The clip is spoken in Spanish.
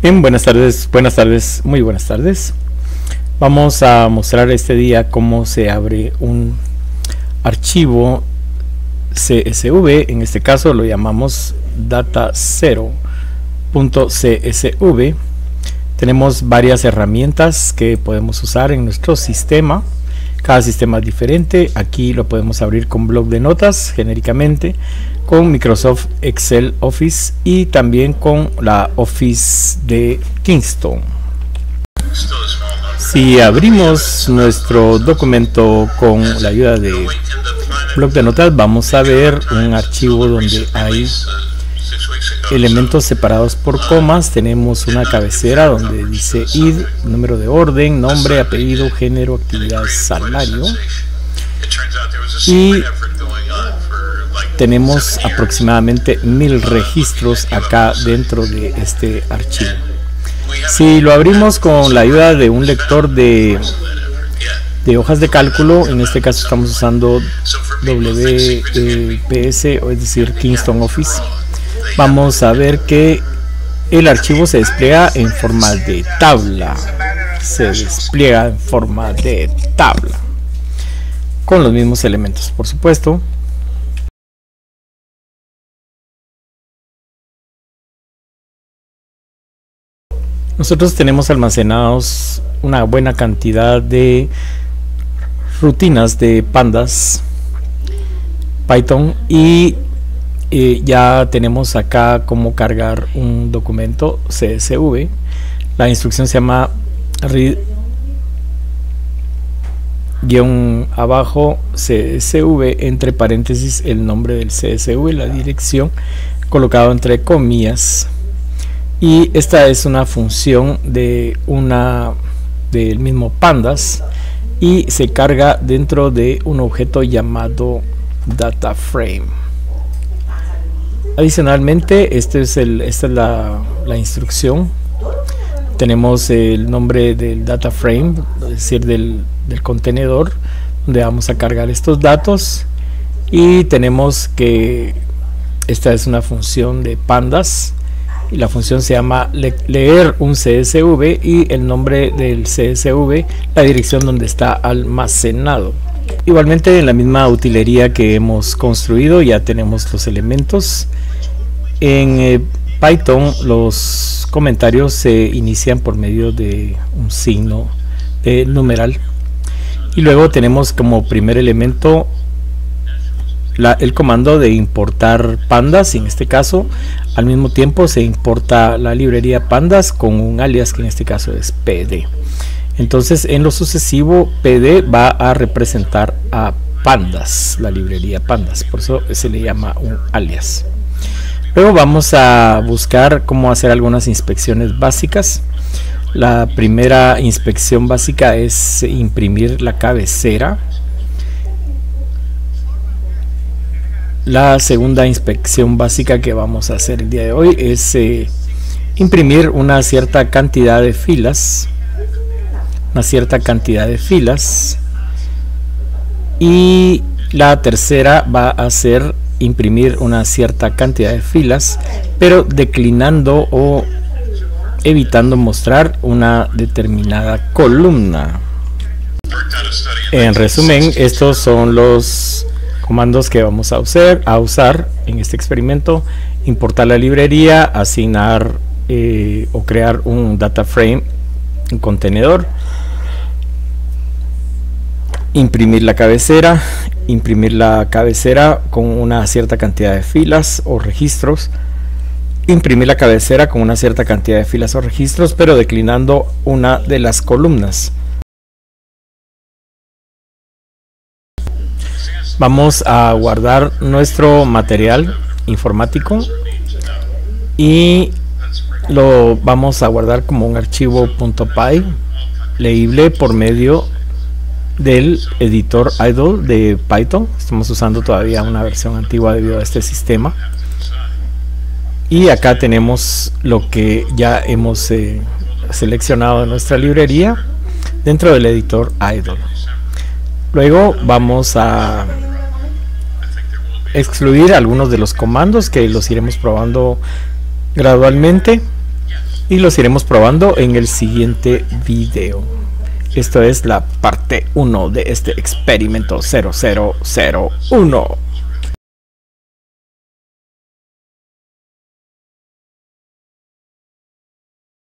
Bien, buenas tardes, muy buenas tardes. Vamos a mostrar este día cómo se abre un archivo CSV. En este caso lo llamamos data0.csv. Tenemos varias herramientas que podemos usar en nuestro sistema. Cada sistema es diferente. Aquí lo podemos abrir con bloc de notas genéricamente, con Microsoft Excel Office y también con la Office de Kingston. Si abrimos nuestro documento con la ayuda de bloc de notas, vamos a ver un archivo donde hay elementos separados por comas. Tenemos una cabecera donde dice id, número de orden, nombre, apellido, género, actividad, salario, y tenemos aproximadamente 1000 registros acá dentro de este archivo. Si lo abrimos con la ayuda de un lector de hojas de cálculo, en este caso estamos usando WPS, o es decir Kingston Office, vamos a ver que el archivo se despliega en forma de tabla. Con los mismos elementos, por supuesto. Nosotros tenemos almacenados una buena cantidad de rutinas de pandas Python y ya tenemos acá cómo cargar un documento CSV. La instrucción se llama read CSV, entre paréntesis el nombre del CSV, la dirección, colocado entre comillas. Y esta es una función del mismo pandas y se carga dentro de un objeto llamado DataFrame. Adicionalmente, esta es la instrucción. Tenemos el nombre del DataFrame, es decir, del contenedor donde vamos a cargar estos datos, y tenemos que esta es una función de pandas y la función se llama leer un CSV y el nombre del CSV, la dirección donde está almacenado. Igualmente, en la misma utilería que hemos construido ya tenemos los elementos. En Python los comentarios se inician por medio de un signo de numeral, y luego tenemos como primer elemento el comando de importar pandas. En este caso, al mismo tiempo se importa la librería pandas con un alias que en este caso es pd. Entonces, en lo sucesivo, pd va a representar a pandas, la librería pandas, por eso se le llama un alias. Luego vamos a buscar cómo hacer algunas inspecciones básicas. La primera inspección básica es imprimir la cabecera. La segunda inspección básica que vamos a hacer el día de hoy es imprimir una cierta cantidad de filas. Y la tercera va a ser imprimir una cierta cantidad de filas, pero declinando o evitando mostrar una determinada columna. En resumen, estos son los comandos que vamos a usar en este experimento: importar la librería, asignar o crear un data frame, un contenedor, imprimir la cabecera con una cierta cantidad de filas o registros, pero declinando una de las columnas. Vamos a guardar nuestro material informático y lo vamos a guardar como un archivo .py leíble por medio del editor idle de Python. Estamos usando todavía una versión antigua debido a este sistema, y acá tenemos lo que ya hemos seleccionado de nuestra librería dentro del editor idle. Luego vamos a excluir algunos de los comandos que los iremos probando gradualmente, y los iremos probando en el siguiente video. Esto es la parte 1 de este experimento 0001.